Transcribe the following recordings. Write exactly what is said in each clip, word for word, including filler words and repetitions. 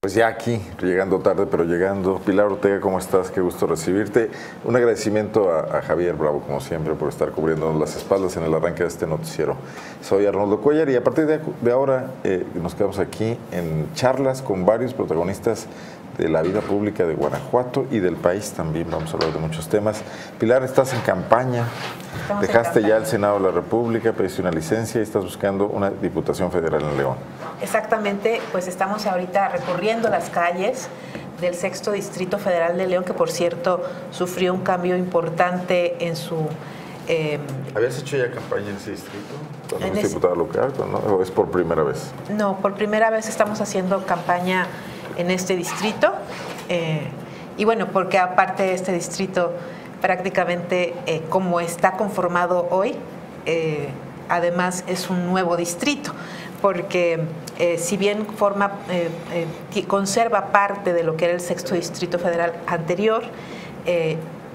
Pues ya aquí, llegando tarde, pero llegando. Pilar Ortega, ¿cómo estás? Qué gusto recibirte. Un agradecimiento a, a Javier Bravo, como siempre, por estar cubriéndonos las espaldas en el arranque de este noticiero. Soy Arnoldo Cuellar y a partir de, de ahora eh, nos quedamos aquí en charlas con varios protagonistas de la vida pública de Guanajuato y del país también. Vamos a hablar de muchos temas. Pilar, estás en campaña. Estamos Dejaste en campaña. Ya el Senado de la República, pediste una licencia y estás buscando una diputación federal en León. Exactamente, pues estamos ahorita recorriendo las calles del sexto Distrito Federal de León, que por cierto sufrió un cambio importante en su... Eh, ¿Habías hecho ya campaña en ese distrito? ¿Cuando eres diputada local, ¿no? ¿O es por primera vez? No, por primera vez estamos haciendo campaña en este distrito. Eh, y bueno, porque aparte de este distrito, prácticamente eh, como está conformado hoy, eh, además es un nuevo distrito, porque eh, si bien forma, eh, eh, conserva parte de lo que era el sexto Distrito Federal anterior, eh,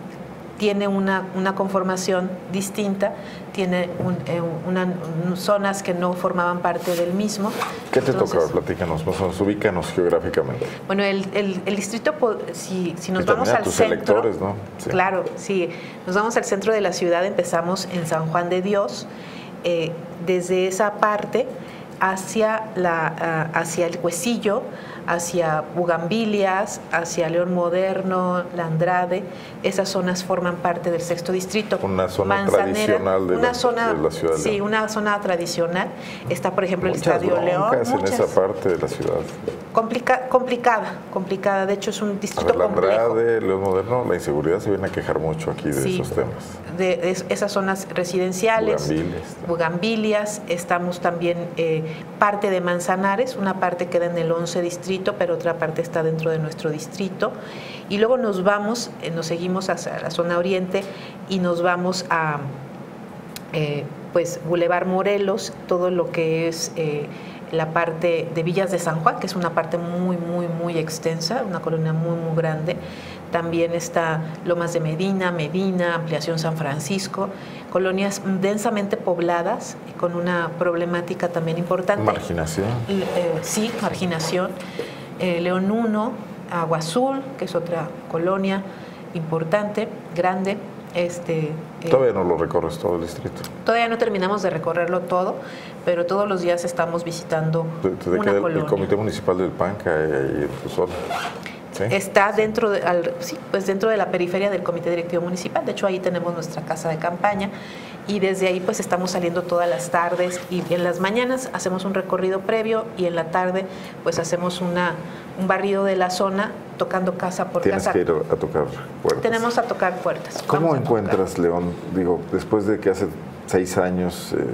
tiene una, una conformación distinta, tiene un, eh, una, un, zonas que no formaban parte del mismo. ¿Qué te Entonces, toca? Platícanos, pues, ubícanos geográficamente. Bueno, el, el, el distrito, si, si nos y vamos al tus centro, electores, ¿no? Sí. Claro, si nos vamos al centro de la ciudad, empezamos en San Juan de Dios, eh, desde esa parte hacia, la, uh, hacia el Huesillo, hacia Bugambilias, hacia León Moderno, La Andrade. Esas zonas forman parte del sexto distrito. Una zona Manzanera, tradicional de, una la, zona, de la ciudad de León. Sí, una zona tradicional. Está, por ejemplo, muchas el Estadio León. Muchas en esa parte de la ciudad. Complica, complicada, complicada. De hecho, es un distrito a ver, complejo. La Andrade, León Moderno, la inseguridad se viene a quejar mucho aquí de sí, esos temas. De, de esas zonas residenciales. Bugambilias. Bugambilias. Estamos también eh, parte de Manzanares, una parte queda en el once distrito, pero otra parte está dentro de nuestro distrito. Y luego nos vamos, eh, nos seguimos hacia la zona oriente y nos vamos a eh, pues Boulevard Morelos, todo lo que es eh, la parte de Villas de San Juan, que es una parte muy, muy, muy extensa, una colonia muy, muy grande. También está Lomas de Medina, Medina, Ampliación San Francisco, colonias densamente pobladas, con una problemática también importante. ¿Marginación? Eh, sí, marginación. Eh, León uno, Agua Azul, que es otra colonia importante, grande. Este, eh, ¿Todavía no lo recorres todo el distrito? Todavía no terminamos de recorrerlo todo, pero todos los días estamos visitando ¿Te, te una el, colonia. El Comité Municipal del Panca ahí en tu zona? ¿Sí? Está dentro de, al, sí, pues dentro de la periferia del Comité Directivo Municipal. De hecho, ahí tenemos nuestra casa de campaña y desde ahí pues estamos saliendo todas las tardes y en las mañanas hacemos un recorrido previo y en la tarde pues hacemos una, un barrido de la zona tocando casa por Tienes casa. Tienes que ir a tocar puertas. Tenemos a tocar puertas. ¿Cómo encuentras, tocar. León, digo, después de que hace seis años eh,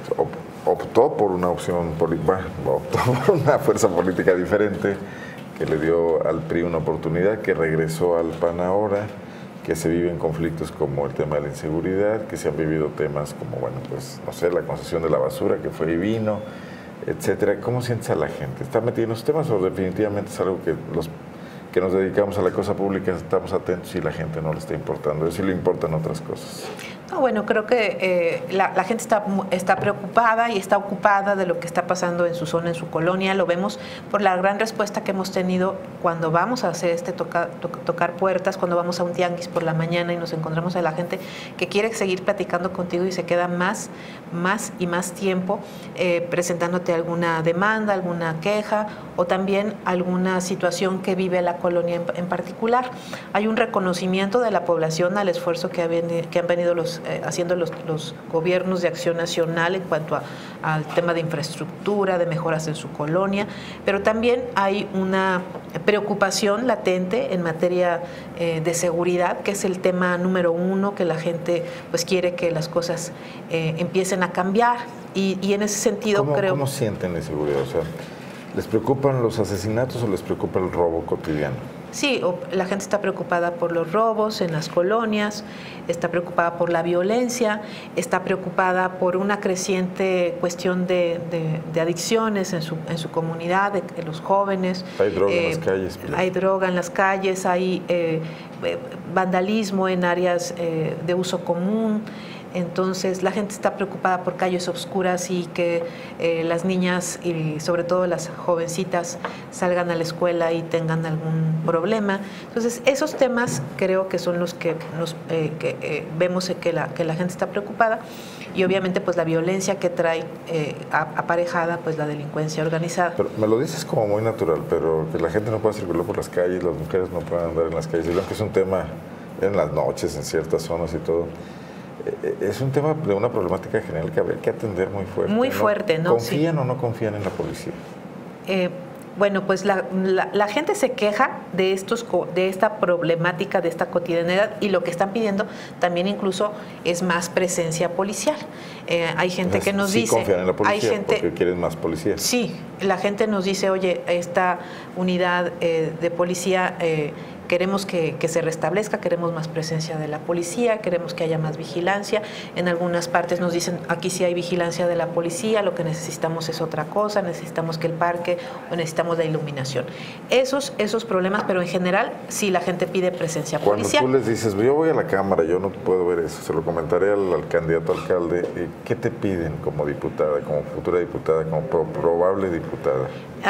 optó por una opción, bueno, optó por una fuerza política diferente, que le dio al P R I una oportunidad, que regresó al P A N ahora, que se viven conflictos como el tema de la inseguridad, que se han vivido temas como, bueno, pues, no sé, la concesión de la basura, que fue y vino, etcétera. ¿Cómo sientes a la gente? ¿Está metido en esos temas o definitivamente es algo que los que nos dedicamos a la cosa pública estamos atentos y la gente no le está importando? Eso sí le importan otras cosas. No, bueno, creo que eh, la, la gente está, está preocupada y está ocupada de lo que está pasando en su zona, en su colonia. Lo vemos por la gran respuesta que hemos tenido cuando vamos a hacer este toca, to, tocar puertas, cuando vamos a un tianguis por la mañana y nos encontramos a la gente que quiere seguir platicando contigo y se queda más, más y más tiempo eh, presentándote alguna demanda, alguna queja o también alguna situación que vive la colonia en, en particular. Hay un reconocimiento de la población al esfuerzo que, ha veni, que han venido los Eh, haciendo los, los gobiernos de acción nacional en cuanto a, al tema de infraestructura, de mejoras en su colonia, pero también hay una preocupación latente en materia eh, de seguridad, que es el tema número uno, que la gente pues quiere que las cosas eh, empiecen a cambiar y, y en ese sentido ¿Cómo, creo... ¿Cómo sienten la inseguridad? O sea, ¿les preocupan los asesinatos o les preocupa el robo cotidiano? Sí, la gente está preocupada por los robos en las colonias, está preocupada por la violencia, está preocupada por una creciente cuestión de, de, de adicciones en su, en su comunidad, de, de los jóvenes. Hay droga eh, en las calles. Pero... Hay droga en las calles, hay eh, vandalismo en áreas eh, de uso común. Entonces la gente está preocupada por calles oscuras y que eh, las niñas y sobre todo las jovencitas salgan a la escuela y tengan algún problema. Entonces esos temas creo que son los que, nos, eh, que eh, vemos que la, que la gente está preocupada, y obviamente pues la violencia que trae eh, aparejada pues la delincuencia organizada. Pero me lo dices como muy natural, pero que la gente no pueda circular por las calles, las mujeres no puedan andar en las calles, y lo que es un tema en las noches, en ciertas zonas y todo. Es un tema de una problemática general que habría que atender muy fuerte. Muy fuerte, ¿no? ¿Confían sí. o no confían en la policía? Eh, bueno, pues la, la, la gente se queja de, estos, de esta problemática, de esta cotidianidad, y lo que están pidiendo también incluso es más presencia policial. Eh, hay gente que nos sí dice... confían en la policía hay gente, porque quieren más policía. Sí, la gente nos dice, oye, esta unidad eh, de policía... Eh, queremos que, que se restablezca, queremos más presencia de la policía, queremos que haya más vigilancia. En algunas partes nos dicen, aquí sí hay vigilancia de la policía, lo que necesitamos es otra cosa, necesitamos que el parque, o necesitamos la iluminación. Esos, esos problemas, pero en general sí la gente pide presencia Cuando policial. Cuando tú les dices, yo voy a la Cámara, yo no puedo ver eso, se lo comentaré al, al candidato alcalde, ¿qué te piden como diputada, como futura diputada, como pro, probable diputada?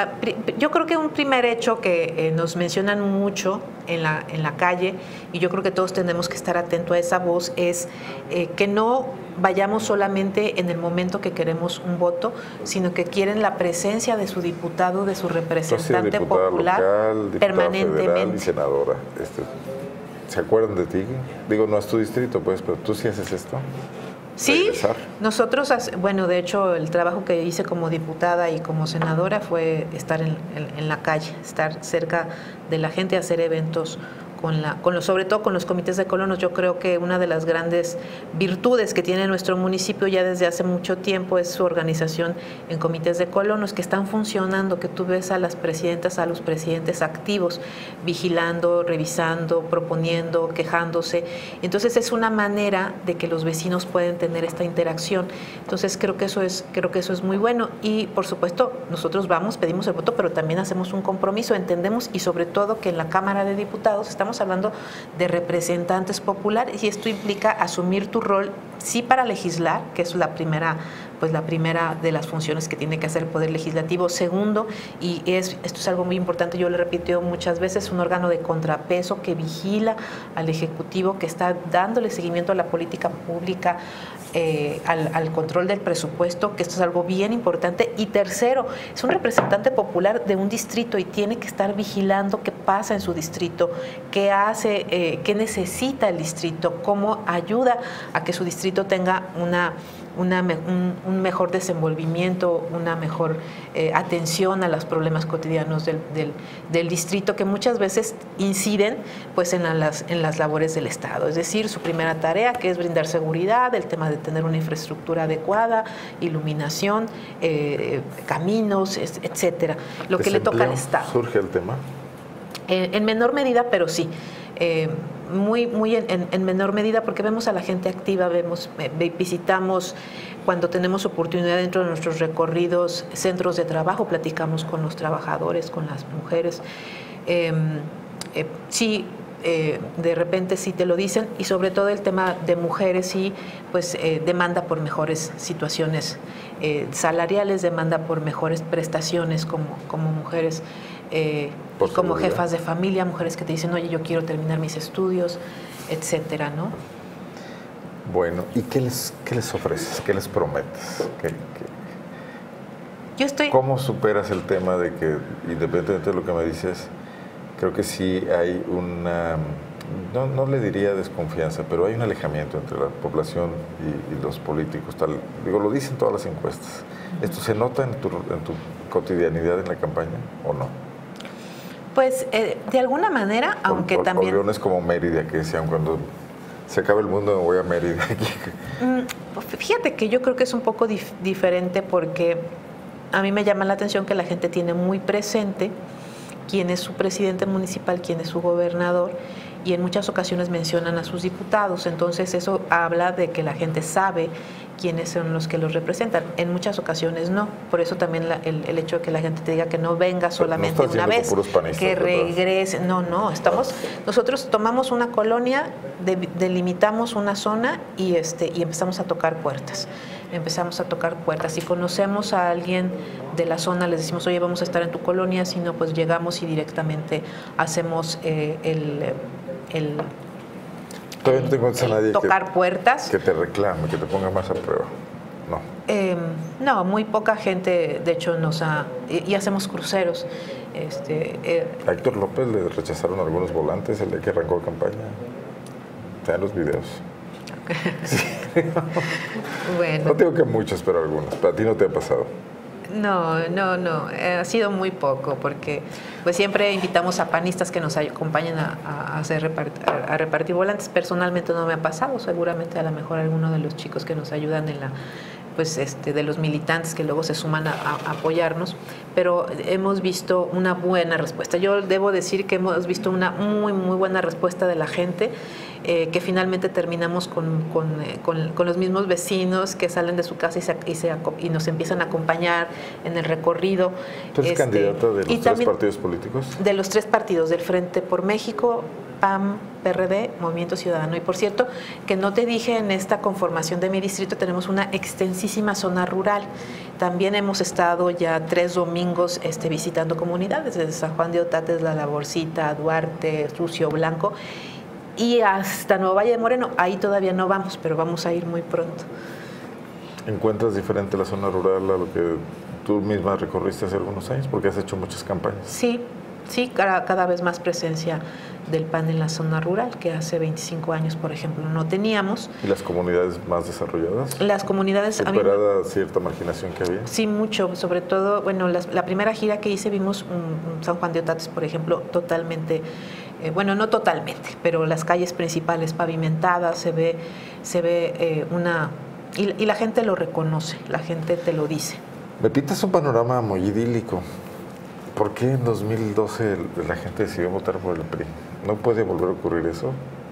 Yo creo que un primer hecho que eh, nos mencionan mucho en la, en la calle, y yo creo que todos tenemos que estar atentos a esa voz, es eh, que no vayamos solamente en el momento que queremos un voto, sino que quieren la presencia de su diputado, de su representante popular, local, permanentemente. Federal y senadora. Este, ¿se acuerdan de ti? Digo, no es tu distrito, pues, pero tú sí haces esto. Sí, regresar. Nosotros, bueno, de hecho, el trabajo que hice como diputada y como senadora fue estar en, en, en la calle, estar cerca de la gente, hacer eventos con la, con los, sobre todo con los comités de colonos. Yo creo que una de las grandes virtudes que tiene nuestro municipio ya desde hace mucho tiempo es su organización en comités de colonos que están funcionando, que tú ves a las presidentas, a los presidentes activos, vigilando, revisando, proponiendo, quejándose. Entonces es una manera de que los vecinos pueden tener esta interacción. Entonces creo que eso es, creo que eso es muy bueno, y por supuesto nosotros vamos, pedimos el voto, pero también hacemos un compromiso, entendemos, y sobre todo que en la Cámara de Diputados estamos Estamos hablando de representantes populares, y esto implica asumir tu rol, sí, para legislar, que es la primera, pues la primera de las funciones que tiene que hacer el Poder Legislativo. Segundo, y es, esto es algo muy importante, yo lo he repetido muchas veces, un órgano de contrapeso que vigila al Ejecutivo, que está dándole seguimiento a la política pública, eh, al, al control del presupuesto, que esto es algo bien importante. Y tercero, es un representante popular de un distrito y tiene que estar vigilando qué pasa en su distrito, qué hace, eh, qué necesita el distrito, cómo ayuda a que su distrito tenga una, una, un, un mejor desenvolvimiento, una mejor eh, atención a los problemas cotidianos del, del, del distrito, que muchas veces inciden pues en las, en las labores del Estado. Es decir, su primera tarea, que es brindar seguridad, el tema de tener una infraestructura adecuada, iluminación, eh, caminos, etcétera. Lo que le toca al Estado. ¿Surge el tema? Eh, en menor medida, pero sí. Eh, muy muy en, en menor medida, porque vemos a la gente activa, vemos eh, visitamos cuando tenemos oportunidad dentro de nuestros recorridos centros de trabajo, platicamos con los trabajadores, con las mujeres. Eh, eh, sí, eh, de repente sí te lo dicen, y sobre todo el tema de mujeres, sí, pues eh, demanda por mejores situaciones eh, salariales, demanda por mejores prestaciones como, como mujeres. Eh, como jefas de familia, mujeres que te dicen, oye, yo quiero terminar mis estudios, etcétera, ¿no? Bueno, ¿y qué les, qué les ofreces? ¿Qué les prometes? ¿Qué, qué? Yo estoy... ¿Cómo superas el tema de que, independientemente de lo que me dices, creo que sí hay una, no, no le diría desconfianza, pero hay un alejamiento entre la población y, y los políticos, tal, digo, lo dicen todas las encuestas. ¿Esto se nota en tu, en tu cotidianidad en la campaña o no? Pues eh, de alguna manera, aunque o, o, también... O Leones como Mérida, que decían, cuando se acaba el mundo me voy a Mérida. Fíjate que yo creo que es un poco dif diferente, porque a mí me llama la atención que la gente tiene muy presente quién es su presidente municipal, quién es su gobernador, y en muchas ocasiones mencionan a sus diputados. Entonces eso habla de que la gente sabe quiénes son los que los representan. En muchas ocasiones no. Por eso también la, el, el hecho de que la gente te diga que no venga solamente no una vez, panistas, que regrese. No, no, estamos, nosotros tomamos una colonia, de, delimitamos una zona y, este, y empezamos a tocar puertas. Empezamos a tocar puertas. Si conocemos a alguien de la zona, les decimos, oye, vamos a estar en tu colonia, si no, pues llegamos y directamente hacemos eh, el... el Todavía no te encuentras a nadie tocar que, puertas. que te reclame, que te ponga más a prueba. No. Eh, no, muy poca gente, de hecho, nos ha... Y, y hacemos cruceros. Este, eh, a Héctor López le rechazaron algunos volantes el día que arrancó campaña. Están los videos. Sí. Bueno. No digo que muchos, pero algunos. ¿Para ti no te ha pasado? No, no, no. Ha sido muy poco porque pues siempre invitamos a panistas que nos acompañen a, a, hacer repart a repartir volantes. Personalmente no me ha pasado. Seguramente a lo mejor alguno de los chicos que nos ayudan en la... pues este, de los militantes que luego se suman a, a apoyarnos, pero hemos visto una buena respuesta. Yo debo decir que hemos visto una muy, muy buena respuesta de la gente, eh, que finalmente terminamos con, con, eh, con, con los mismos vecinos que salen de su casa y, se, y, se, y nos empiezan a acompañar en el recorrido. ¿Tú eres este, candidata de los tres partidos políticos? De los tres partidos, del Frente por México, P A M, P R D, Movimiento Ciudadano. Y por cierto, que no te dije, en esta conformación de mi distrito tenemos una extensísima zona rural. También hemos estado ya tres domingos este, visitando comunidades, desde San Juan de Otates, La Laborcita, Duarte, Rucio Blanco y hasta Nuevo Valle de Moreno. Ahí todavía no vamos, pero vamos a ir muy pronto. ¿Encuentras diferente la zona rural a lo que tú misma recorriste hace algunos años? Porque has hecho muchas campañas. Sí, sí, cada, cada vez más presencia del P A N en la zona rural, que hace veinticinco años, por ejemplo, no teníamos. ¿Y las comunidades más desarrolladas? Las comunidades... ¿Superada cierta marginación que había? Sí, mucho. Sobre todo, bueno, las, la primera gira que hice vimos un, un San Juan de Otates, por ejemplo, totalmente... Eh, bueno, no totalmente, pero las calles principales pavimentadas, se ve, se ve eh, una... Y, y la gente lo reconoce, la gente te lo dice. Me pintas un panorama muy idílico. ¿Por qué en dos mil doce la gente decidió votar por el P R I? ¿No puede volver a ocurrir eso?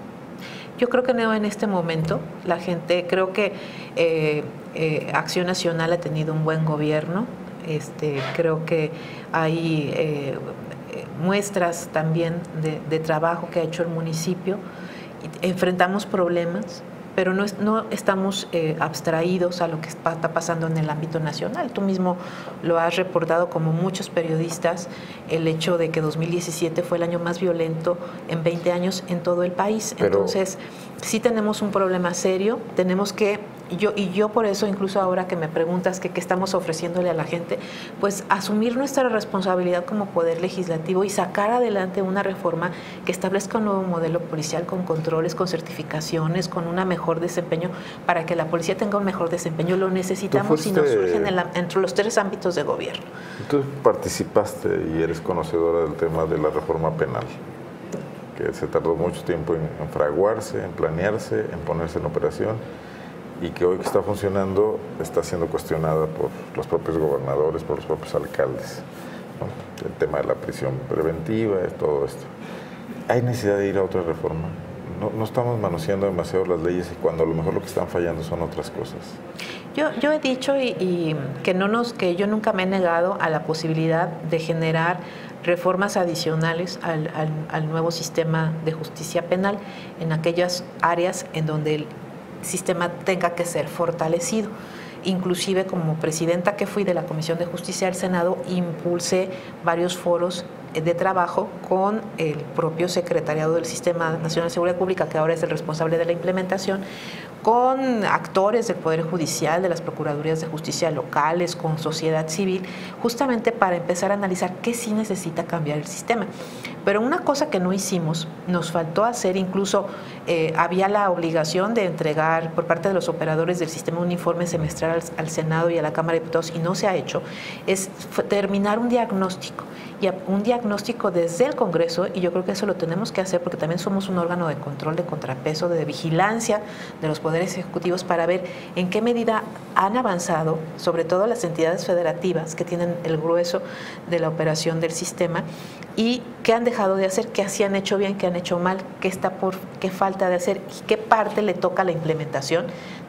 Yo creo que no en este momento. La gente, creo que eh, eh, Acción Nacional ha tenido un buen gobierno. Este, creo que hay eh, muestras también de, de trabajo que ha hecho el municipio. Enfrentamos problemas, pero no, es, no estamos eh, abstraídos a lo que está pasando en el ámbito nacional. Tú mismo lo has reportado, como muchos periodistas, el hecho de que dos mil diecisiete fue el año más violento en veinte años en todo el país. Pero entonces, sí tenemos un problema serio, tenemos que, yo, y yo por eso, incluso ahora que me preguntas que qué estamos ofreciéndole a la gente, pues asumir nuestra responsabilidad como poder legislativo y sacar adelante una reforma que establezca un nuevo modelo policial con controles, con certificaciones, con una mejor desempeño, para que la policía tenga un mejor desempeño. Lo necesitamos fuiste, y nos surgen en la, entre los tres ámbitos de gobierno. Tú participaste y eres conocedora del tema de la reforma penal, que se tardó mucho tiempo en, en fraguarse, en planearse, en ponerse en operación, y que hoy que está funcionando está siendo cuestionada por los propios gobernadores, por los propios alcaldes, ¿no? El tema de la prisión preventiva, todo esto. ¿Hay necesidad de ir a otra reforma? No, no estamos manoseando demasiado las leyes y cuando a lo mejor lo que están fallando son otras cosas. Yo, yo he dicho y, y que, no nos, que yo nunca me he negado a la posibilidad de generar reformas adicionales al, al, al nuevo sistema de justicia penal en aquellas áreas en donde el sistema tenga que ser fortalecido. Inclusive, como presidenta que fui de la Comisión de Justicia del Senado, impulsé varios foros de trabajo con el propio secretariado del Sistema Nacional de Seguridad Pública, que ahora es el responsable de la implementación, con actores del Poder Judicial, de las Procuradurías de Justicia locales, con sociedad civil, justamente para empezar a analizar qué sí necesita cambiar el sistema. Pero una cosa que no hicimos, nos faltó hacer, incluso eh, había la obligación de entregar por parte de los operadores del sistema un informe semestral al, al Senado y a la Cámara de Diputados, y no se ha hecho, es terminar un diagnóstico, y un diagnóstico desde el Congreso, y yo creo que eso lo tenemos que hacer porque también somos un órgano de control, de contrapeso, de vigilancia de los poderes ejecutivos, para ver en qué medida han avanzado, sobre todo las entidades federativas que tienen el grueso de la operación del sistema, y qué han dejado de hacer, qué así han hecho bien, qué han hecho mal, qué está por, qué falta de hacer y qué parte le toca la implementación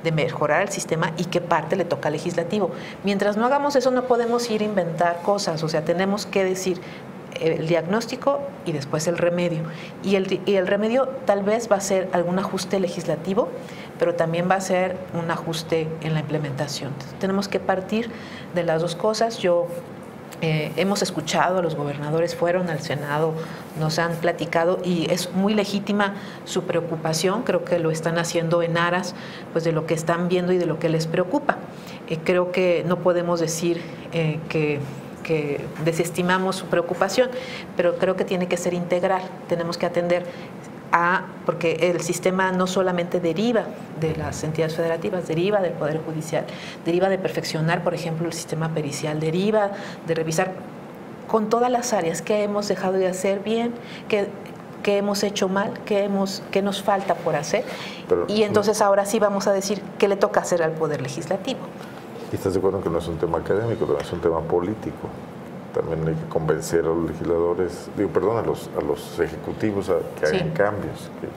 de mejorar el sistema y qué parte le toca al legislativo. Mientras no hagamos eso, no podemos ir a inventar cosas, o sea, tenemos que decir el diagnóstico y después el remedio. Y el, y el remedio tal vez va a ser algún ajuste legislativo, pero también va a ser un ajuste en la implementación. Entonces, tenemos que partir de las dos cosas. Yo eh, hemos escuchado a los gobernadores, fueron al Senado, nos han platicado y es muy legítima su preocupación. Creo que lo están haciendo en aras pues, de lo que están viendo y de lo que les preocupa. Eh, creo que no podemos decir eh, que que desestimamos su preocupación, pero creo que tiene que ser integral. Tenemos que atender a, porque el sistema no solamente deriva de las entidades federativas, deriva del Poder Judicial, deriva de perfeccionar, por ejemplo, el sistema pericial, deriva de revisar con todas las áreas qué hemos dejado de hacer bien, qué, qué hemos hecho mal, qué, hemos, qué nos falta por hacer. Pero, y entonces ahora sí vamos a decir qué le toca hacer al Poder Legislativo. ¿Y estás de acuerdo que no es un tema académico, también es un tema político? También hay que convencer a los legisladores, digo, perdón, a los, a los ejecutivos a que hagan sí. cambios. Que...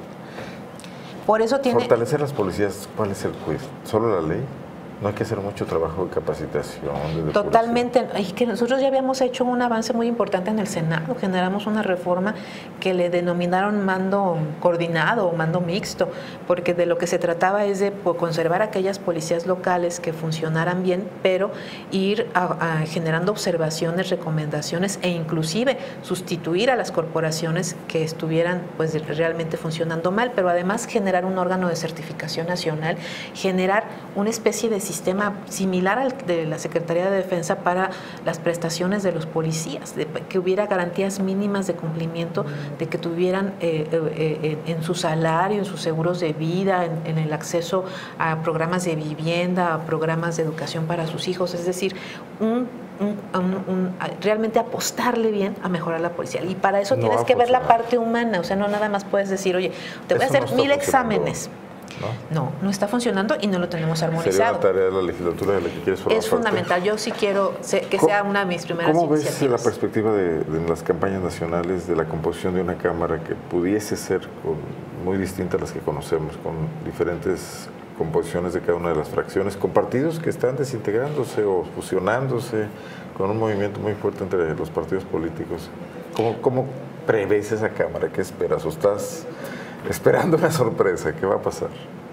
Por eso tiene... Fortalecer las policías, ¿cuál es el quiz? ¿Solo la ley? No hay que hacer mucho trabajo de capacitación, de Totalmente. Y que nosotros ya habíamos hecho un avance muy importante en el Senado. Generamos una reforma que le denominaron mando coordinado o mando mixto, porque de lo que se trataba es de conservar aquellas policías locales que funcionaran bien, pero ir a, a generando observaciones, recomendaciones e inclusive sustituir a las corporaciones que estuvieran pues realmente funcionando mal, pero además generar un órgano de certificación nacional, generar una especie de sistema similar al de la Secretaría de Defensa para las prestaciones de los policías, de que hubiera garantías mínimas de cumplimiento, de que tuvieran eh, eh, en su salario, en sus seguros de vida, en, en el acceso a programas de vivienda, a programas de educación para sus hijos, es decir, un Un, un, un, realmente apostarle bien a mejorar la policía. Y para eso no tienes que ver la parte humana, o sea, no nada más puedes decir, oye, te voy eso a hacer no mil exámenes. ¿No? no, no está funcionando y no lo tenemos armonizado. Sería una tarea de la legislatura de la que quieres formar Es fundamental. Yo sí quiero que sea una de mis primeras ¿Cómo iniciativas. ves la perspectiva de, de las campañas nacionales de la composición de una Cámara que pudiese ser con, muy distinta a las que conocemos, con diferentes composiciones de cada una de las fracciones, con partidos que están desintegrándose o fusionándose, con un movimiento muy fuerte entre los partidos políticos? ¿Cómo, cómo prevés esa Cámara? ¿Qué esperas? ¿O estás esperando una sorpresa? ¿Qué va a pasar?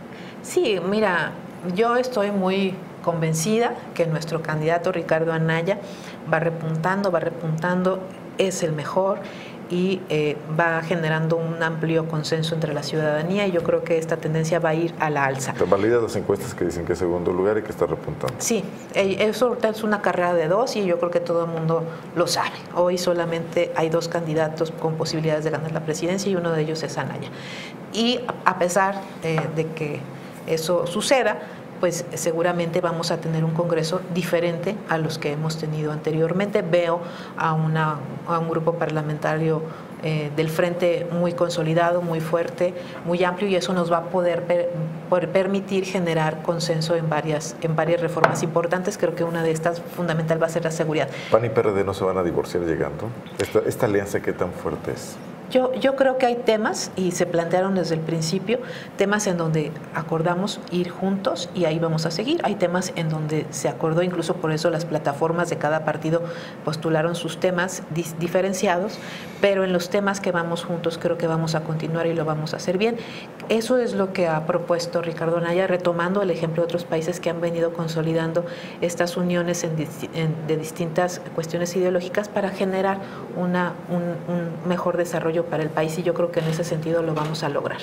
Sí, mira, yo estoy muy convencida que nuestro candidato Ricardo Anaya va repuntando, va repuntando, es el mejor y eh, va generando un amplio consenso entre la ciudadanía y yo creo que esta tendencia va a ir a la alza. ¿Te validas las encuestas que dicen que es segundo lugar y que está repuntando? Sí, eso es una carrera de dos y yo creo que todo el mundo lo sabe. Hoy solamente hay dos candidatos con posibilidades de ganar la presidencia y uno de ellos es Anaya. Y a pesar eh, de que eso suceda, pues seguramente vamos a tener un Congreso diferente a los que hemos tenido anteriormente. Veo a, una, a un grupo parlamentario eh, del Frente muy consolidado, muy fuerte, muy amplio y eso nos va a poder, per, poder permitir generar consenso en varias, en varias reformas importantes. Creo que una de estas fundamental va a ser la seguridad. ¿P A N y P R D no se van a divorciar llegando? ¿Esta, esta alianza qué tan fuerte es? Yo, yo creo que hay temas, y se plantearon desde el principio, temas en donde acordamos ir juntos y ahí vamos a seguir. Hay temas en donde se acordó, incluso por eso las plataformas de cada partido postularon sus temas dis- diferenciados, pero en los temas que vamos juntos creo que vamos a continuar y lo vamos a hacer bien. Eso es lo que ha propuesto Ricardo Anaya, retomando el ejemplo de otros países que han venido consolidando estas uniones en, en, de distintas cuestiones ideológicas para generar una, un, un mejor desarrollo para el país y yo creo que en ese sentido lo vamos a lograr.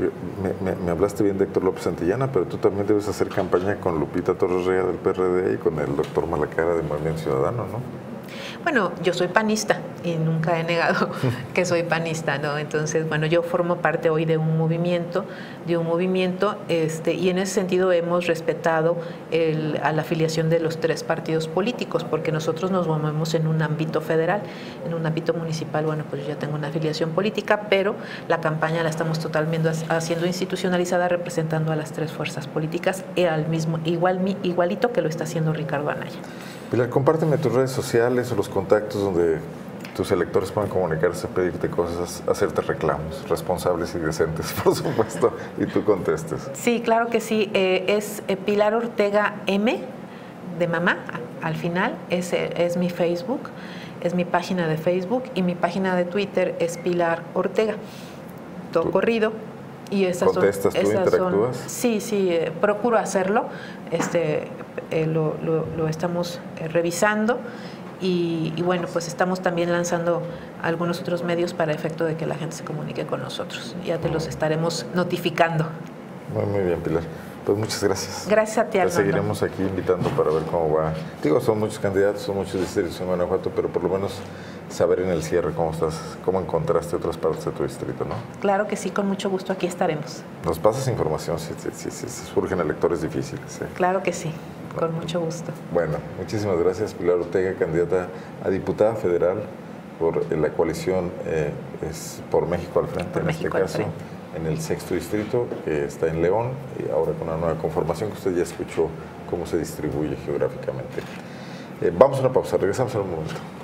Me, me, me hablaste bien de Héctor López Santillana, pero tú también debes hacer campaña con Lupita Torres Rega del P R D y con el doctor Malacara de Movimiento Ciudadano, ¿no? Bueno, yo soy panista y nunca he negado que soy panista, ¿no? Entonces, bueno, yo formo parte hoy de un movimiento, de un movimiento, este, y en ese sentido hemos respetado el, a la afiliación de los tres partidos políticos, porque nosotros nos movemos en un ámbito federal, en un ámbito municipal, bueno, pues yo ya tengo una afiliación política, pero la campaña la estamos totalmente haciendo institucionalizada, representando a las tres fuerzas políticas, y al mismo, igual, igualito que lo está haciendo Ricardo Anaya. Pilar, compárteme tus redes sociales o los contactos donde tus electores pueden comunicarse, pedirte cosas, hacerte reclamos, responsables y decentes, por supuesto, y tú contestes. Sí, claro que sí. Eh, es eh, Pilar Ortega M, de mamá, al final, es, es mi Facebook, es mi página de Facebook, y mi página de Twitter es Pilar Ortega, todo ¿Tú? corrido. Y esas ¿Contestas son, tú, esas interactúas? Son, sí, sí, eh, procuro hacerlo, este, eh, lo, lo, lo estamos eh, revisando. Y, y bueno, pues estamos también lanzando algunos otros medios para efecto de que la gente se comunique con nosotros. Ya te los estaremos notificando. Muy, muy bien, Pilar. Pues muchas gracias. Gracias a ti, Armando. Te seguiremos aquí invitando para ver cómo va. Digo, son muchos candidatos, son muchos distritos en Guanajuato, pero por lo menos saber en el cierre cómo estás, cómo encontraste otras partes de tu distrito, ¿no? Claro que sí, con mucho gusto aquí estaremos. Nos pasas información si, si, si, si surgen electores difíciles. ¿eh? Claro que sí. Con mucho gusto. Bueno, muchísimas gracias, Pilar Ortega, candidata a diputada federal por la coalición eh, es por México al Frente, por en México este caso, en el sexto distrito, que está en León, y ahora con una nueva conformación que usted ya escuchó cómo se distribuye geográficamente. Eh, vamos a una pausa, regresamos en un momento.